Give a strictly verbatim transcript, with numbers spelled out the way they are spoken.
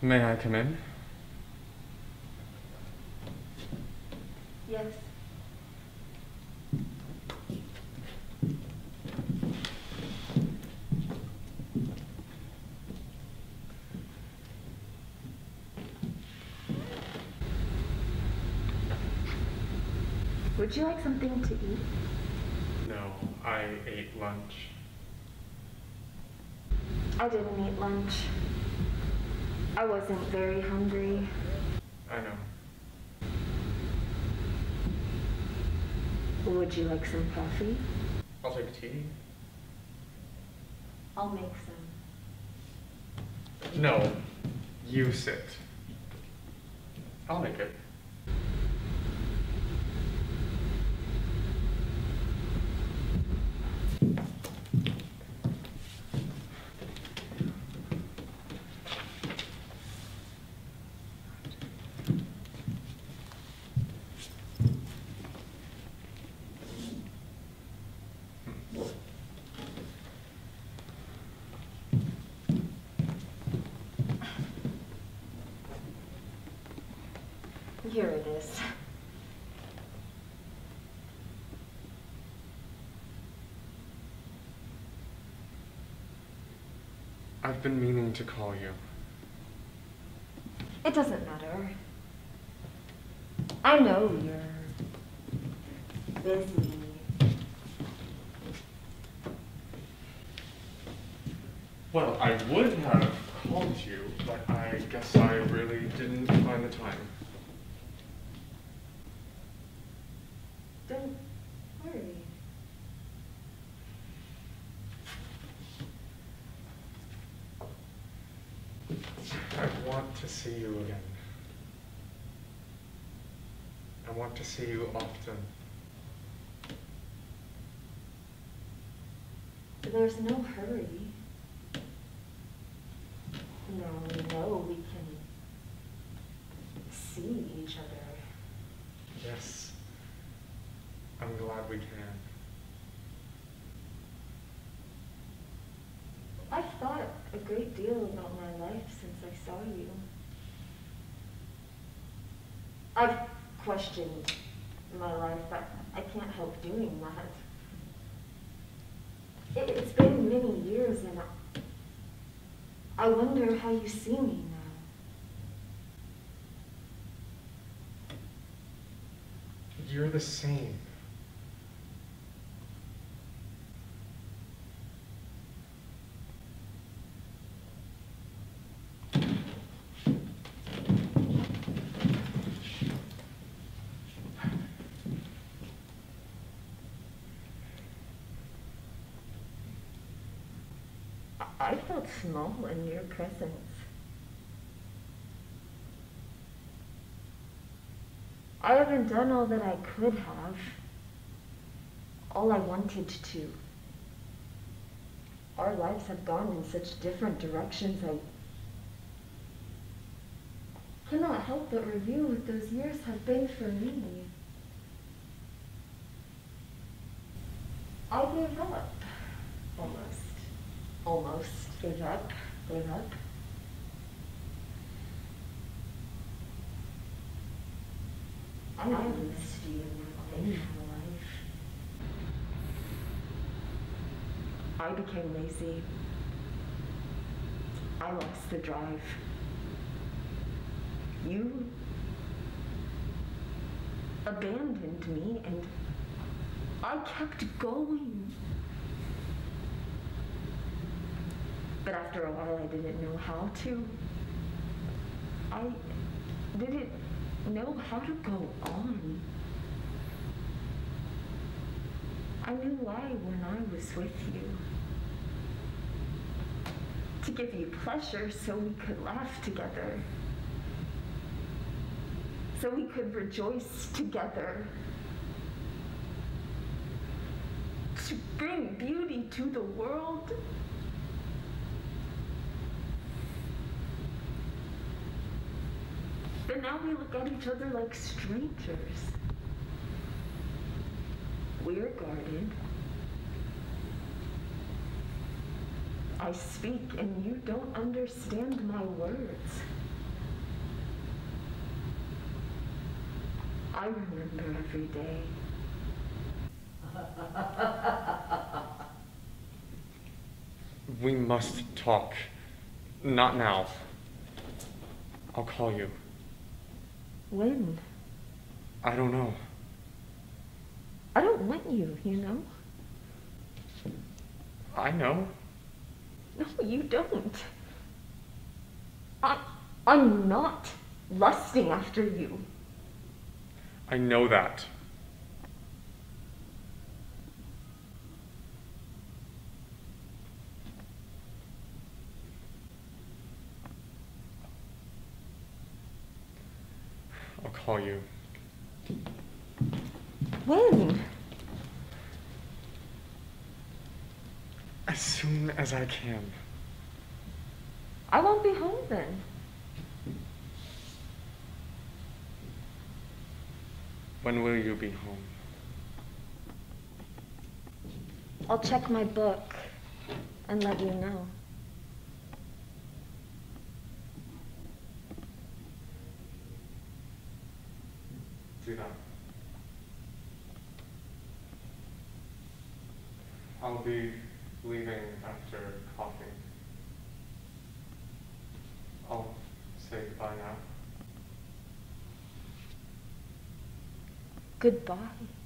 May I come in? Yes. Would you like something to eat? No, I ate lunch. I didn't eat lunch. I wasn't very hungry. I know. Would you like some coffee? I'll take tea. I'll make some. No, you sit. I'll make it. Here it is. I've been meaning to call you. It doesn't matter. I know you're busy. Well, I would have called you, but I guess I really didn't find the time. Don't worry. I want to see you again. I want to see you often. There's no hurry. Now we know we can see each other. Yes. I'm glad we can. I've thought a great deal about my life since I saw you. I've questioned my life, but I can't help doing that. It, it's been many years, and I, I wonder how you see me now. You're the same. I felt small in your presence. I haven't done all that I could have, all I wanted to. Our lives have gone in such different directions. I cannot help but review what those years have been for me. I gave up, almost. Almost gave up, gave up. I missed you in my life. I became lazy. I lost the drive. You abandoned me, and I kept going. But after a while, I didn't know how to. I didn't know how to go on. I knew why when I was with you. To give you pleasure so we could laugh together. So we could rejoice together. To bring beauty to the world. But now we look at each other like strangers. We're guarded. I speak and you don't understand my words. I remember every day. We must talk. Not now. I'll call you. When? I don't know. I don't want you, you know? I know. No, you don't. I, I'm not lusting after you. I know that. I'll call you. When? As soon as I can. I won't be home then. When will you be home? I'll check my book and let you know. Do that. I'll be leaving after coffee. I'll say goodbye now. Goodbye.